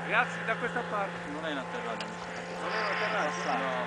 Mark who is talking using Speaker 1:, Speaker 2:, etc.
Speaker 1: Ragazzi, da questa parte.
Speaker 2: Non è un atterraggio.
Speaker 1: Non è un atterraggio?
Speaker 2: No.